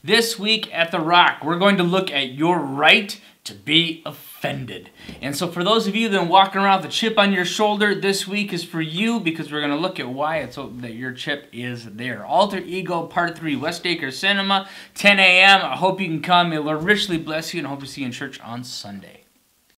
This week at The Rock, we're going to look at your right to be offended. And so for those of you that are walking around with a chip on your shoulder, this week is for you because we're going to look at why it's so that your chip is there. Alter Ego Part 3, West Acre Cinema, 10 a.m. I hope you can come. It will richly bless you, and I hope to see you in church on Sunday.